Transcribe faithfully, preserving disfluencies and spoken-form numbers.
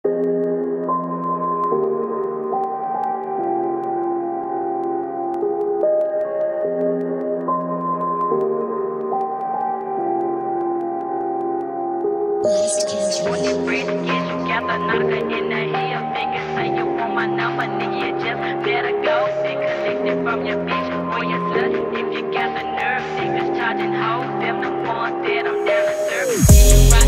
When you breathe, get you got the knocker in the heel. Niggas say you want my number, nigga, you just better go. Stay connected from your bitch or your slut. If you got the nerve, niggas charging hoes, them the ones that I'm down to serve.